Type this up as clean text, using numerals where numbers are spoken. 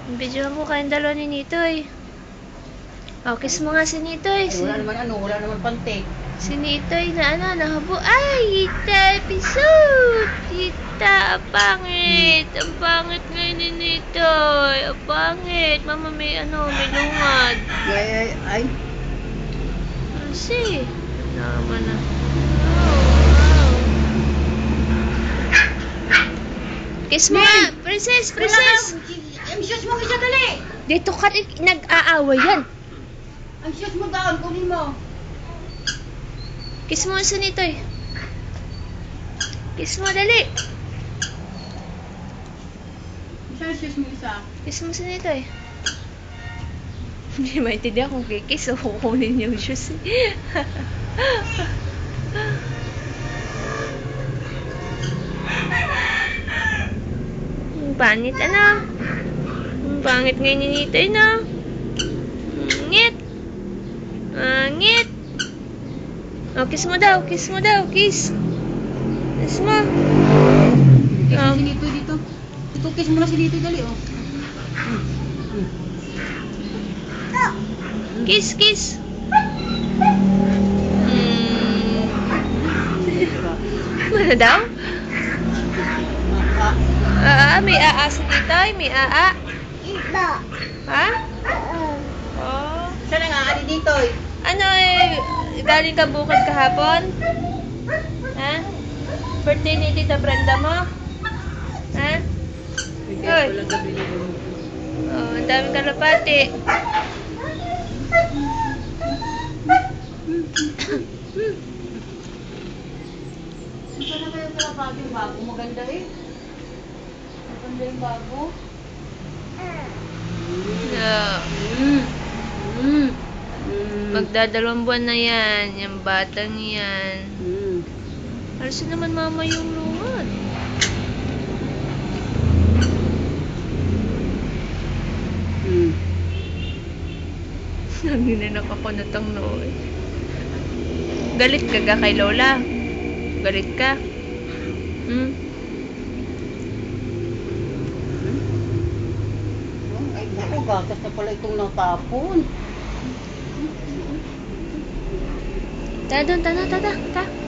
Videohan ko kayong dalawa ni Nitoy. O, kiss mo nga si Nitoy. Ay, wala naman pantik. Si Nitoy na nahabo. Ay, Ita, episode! Ita, ang pangit. Ang pangit ngayon ni Nitoy. Ang pangit. Mama, may lungad. Ay. Kasi, naman na. Kiss mo nga, princess! Shoes mo isa dali! Dito ka, nag-aaway yan. Ang shoes mo down, kunin mo. Kiss mo sa Nitoy. Kiss mo, dali. Saan shoes mo isa? Kiss mo sa Nitoy. Hindi maintindihan kung kikis o kukunin yung shoes. Ang pangit, Ang pangit ngayon ni Nitoy, Ngit. Ngit. Oh, kiss mo daw, kiss. Kiss mo. Kiss mo si Nitoy dito. Kiss mo na si Nitoy dali, oh. Kiss. Ano daw? May sa Nitoy, may Ha? Oh. Saan ang aali dito, eh? Galing ka bukod kahapon? Ha? Birthday ni Tita Brenda mo? Ha? Hoy. Oh, ang daming kalapati. Saan na kayo kalapati yung bago? Maganda, eh. Maganda yung bago. Magdadalawang buwan na yan. Yung batang yan. Alas naman mama yung lungad. Nanginak ako natang nooy. Galit ka ga kay Lola? Galit ka? Ay, buko, gatas na pala itong natapon. Tara doon, tara.